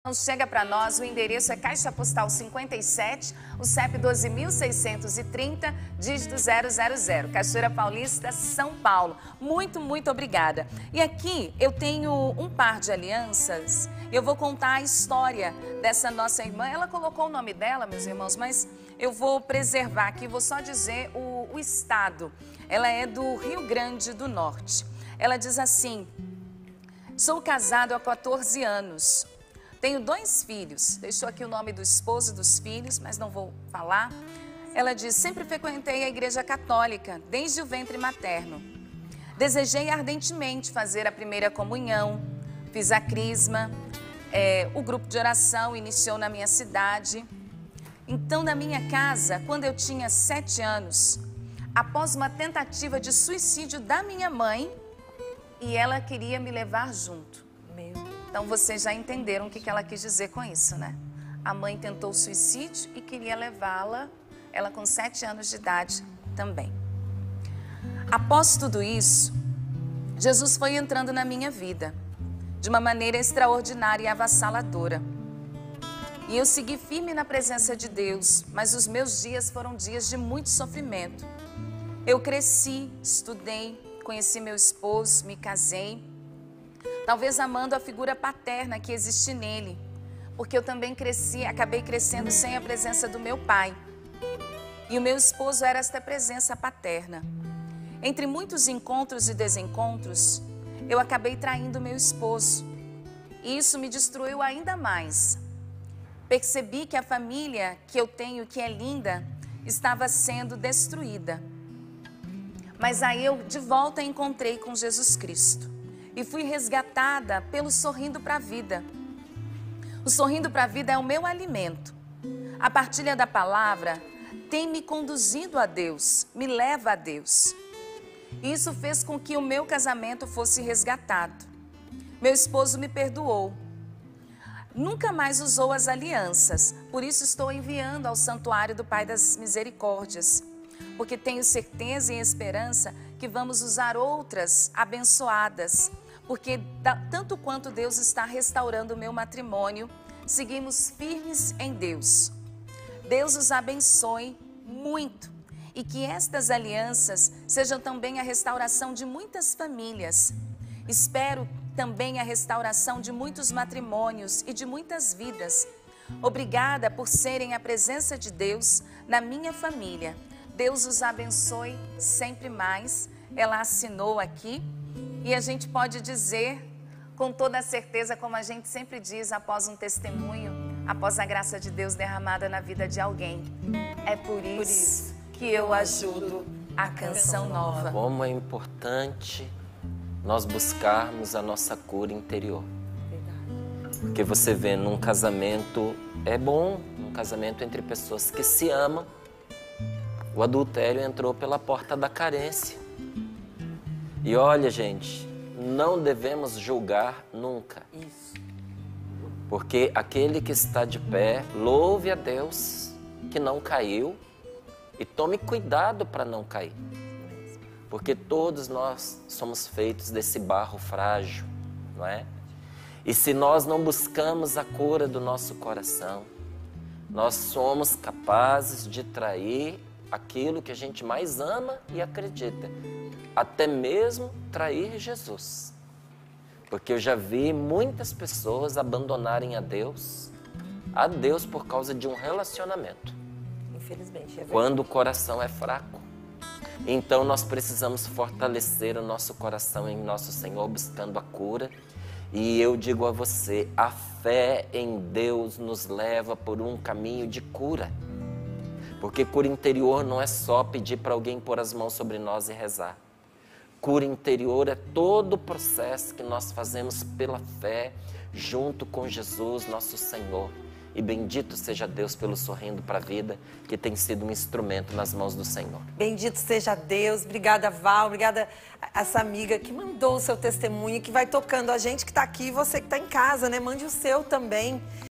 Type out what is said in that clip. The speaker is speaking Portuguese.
Então, chega para nós, o endereço é Caixa Postal 57, o CEP 12.630, dígito 000, Cachoeira Paulista, São Paulo. Muito obrigada. E aqui eu tenho um par de alianças, eu vou contar a história dessa nossa irmã. Ela colocou o nome dela, meus irmãos, mas eu vou preservar aqui, vou só dizer o estado. Ela é do Rio Grande do Norte. Ela diz assim: sou casado há 14 anos. Tenho 2 filhos, deixou aqui o nome do esposo e dos filhos, mas não vou falar. Ela diz: sempre frequentei a igreja católica, desde o ventre materno. Desejei ardentemente fazer a primeira comunhão, fiz a crisma, o grupo de oração iniciou na minha cidade. Então, na minha casa, quando eu tinha 7 anos, após uma tentativa de suicídio da minha mãe, e ela queria me levar junto. Então, vocês já entenderam o que ela quis dizer com isso, né? A mãe tentou suicídio e queria levá-la, ela com 7 anos de idade também. Após tudo isso, Jesus foi entrando na minha vida de uma maneira extraordinária e avassaladora. E eu segui firme na presença de Deus, mas os meus dias foram dias de muito sofrimento. Eu cresci, estudei, conheci meu esposo, me casei. Talvez amando a figura paterna que existe nele, porque eu também acabei crescendo sem a presença do meu pai. E o meu esposo era esta presença paterna. Entre muitos encontros e desencontros, eu acabei traindo meu esposo. E isso me destruiu ainda mais. Percebi que a família que eu tenho, que é linda, estava sendo destruída. Mas aí eu de volta encontrei com Jesus Cristo. E fui resgatada pelo Sorrindo para a Vida. O Sorrindo para a Vida é o meu alimento. A partilha da palavra tem me conduzido a Deus, me leva a Deus. E isso fez com que o meu casamento fosse resgatado. Meu esposo me perdoou. Nunca mais usou as alianças, por isso estou enviando ao Santuário do Pai das Misericórdias. Porque tenho certeza e esperança que vamos usar outras abençoadas. Porque tanto quanto Deus está restaurando o meu matrimônio, seguimos firmes em Deus. Deus os abençoe muito e que estas alianças sejam também a restauração de muitas famílias. Espero também a restauração de muitos matrimônios e de muitas vidas. Obrigada por serem a presença de Deus na minha família. Deus os abençoe sempre mais. Ela assinou aqui. E a gente pode dizer com toda a certeza, como a gente sempre diz após um testemunho, após a graça de Deus derramada na vida de alguém. É por isso que eu ajudo a Canção Nova. Como é importante nós buscarmos a nossa cura interior. Porque você vê, num casamento, é bom, num casamento entre pessoas que se amam, o adultério entrou pela porta da carência. E olha, gente, não devemos julgar nunca. Isso. Porque aquele que está de pé, louve a Deus que não caiu e tome cuidado para não cair. Porque todos nós somos feitos desse barro frágil, não é? E se nós não buscamos a cura do nosso coração, nós somos capazes de trair aquilo que a gente mais ama e acredita. Até mesmo trair Jesus. Porque eu já vi muitas pessoas abandonarem a Deus por causa de um relacionamento. Infelizmente, é verdade. Quando o coração é fraco. Então nós precisamos fortalecer o nosso coração em nosso Senhor, buscando a cura. E eu digo a você, a fé em Deus nos leva por um caminho de cura. Porque cura interior não é só pedir para alguém pôr as mãos sobre nós e rezar. Cura interior é todo o processo que nós fazemos pela fé, junto com Jesus, nosso Senhor. E bendito seja Deus pelo Sorrindo para a Vida, que tem sido um instrumento nas mãos do Senhor. Bendito seja Deus. Obrigada, Val. Obrigada a essa amiga que mandou o seu testemunho, que vai tocando a gente que está aqui e você que está em casa, né? Mande o seu também.